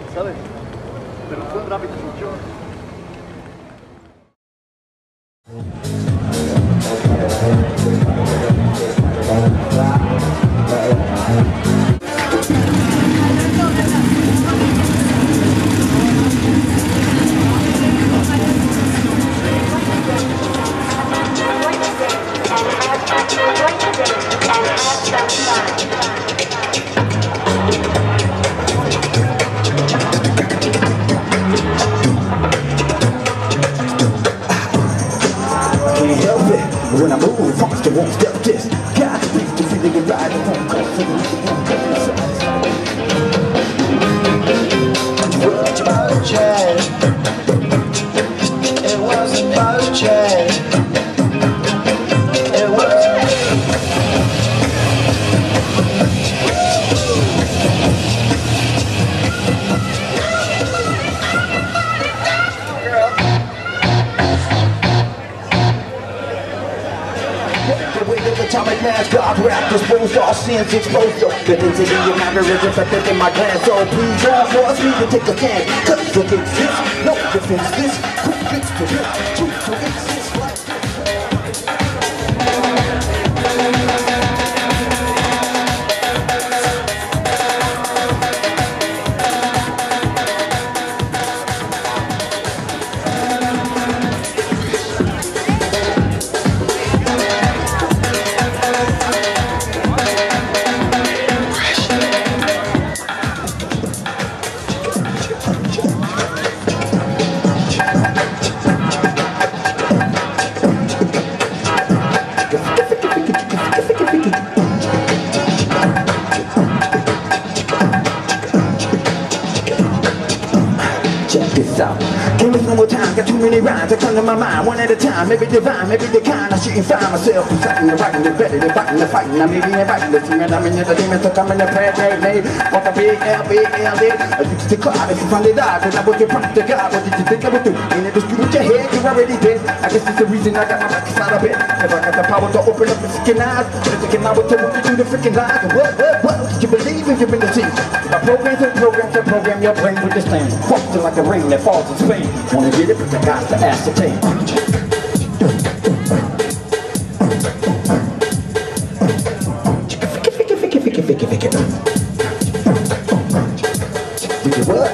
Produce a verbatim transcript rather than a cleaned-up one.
¿sabes? Pero fue rápido, mucho. When I move, faster won't step this. Got to be to feel the ride. It won't cost me. It was Chad. It wasn't about Chad. It was. Atomic mask, God rap, disposed all sins exposed. So the density of matter is infected in my glands. So please don't force me to take a stand. Cause look at this, no defense this. Quick fix to this, truth to exist like one more time, got too many rhymes that come to my mind, one at a time, maybe divine, maybe the kind I shouldn't find myself reciting and writing, it's better than fighting and fighting, I may be inviting the team and I'm in the demons, so come in the prayer day, made, fuck a big L, big L, D, I used to cloud, if you finally died, then I was your promise to God, what did you think I would do? Ain't it dispute with your head, you already did, I guess it's the reason I got my back inside of it, if I got the power to open up the freaking eyes, if thinking I would tell you to do the freaking lies, what, what, what, did you believe if you've been deceived? My programs and programs and program your brain with this thing, fucking like the rain that falls in Spain, wanna get it, but I got to ascertain. What?